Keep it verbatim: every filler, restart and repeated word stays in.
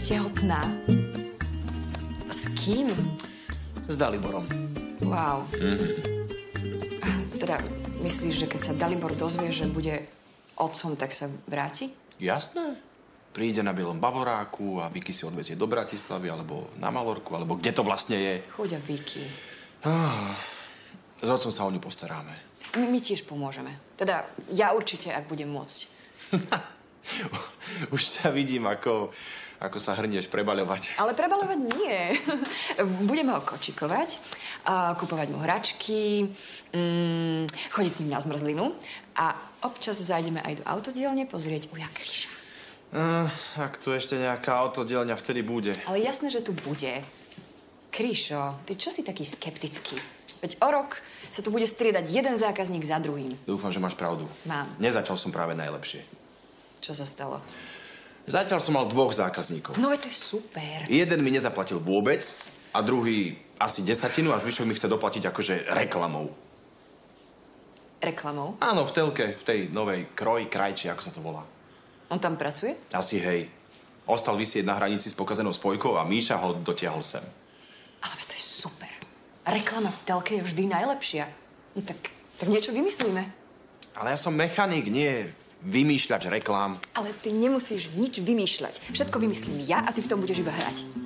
Tehotná? S kým? S Daliborom. Wow. Mm-hmm. Teda myslíš, že keď sa Dalibor dozvie, že bude otcom, tak sa vráti? Jasné. Príde na bielom bavoráku a Vicky si odvezie do Bratislavy, alebo na Malorku, alebo kde to vlastne je. Chuďa Vicky. Ah, s otcom sa o ňu postaráme. My, my tiež pomôžeme. Teda ja určite, ak budem môcť. Už sa vidím, ako, ako sa hrnieš prebaľovať. Ale prebaľovať nie. Budeme ho kočikovať, a kupovať mu hračky, mm, chodiť s ním na zmrzlinu a občas zajdeme aj do autodielne pozrieť Uja Kryša. Uh, ak tu ešte nejaká autodielňa vtedy bude. Ale jasné, že tu bude. Kryšo, ty čo si taký skeptický? Veď o rok sa tu bude striedať jeden zákazník za druhým. Dúfam, že máš pravdu. Mám. Nezačal som práve najlepšie. Čo sa stalo? Zatiaľ som mal dvoch zákazníkov. No veď to je super. Jeden mi nezaplatil vôbec a druhý asi desatinu a zvyšok mi chce doplatiť akože reklamou. Reklamou? Áno, v telke, v tej novej Kroj, Krajči, ako sa to volá. On tam pracuje? Asi hej. Ostal visieť na hranici s pokazenou spojkou a Míša ho dotiahol sem. Ale veď to je super. Reklama v telke je vždy najlepšia. No tak, tak niečo vymyslíme. Ale ja som mechanik, nie vymýšľač reklám. Ale ty nemusíš nič vymýšľať. Všetko vymyslím ja a ty v tom budeš iba hrať.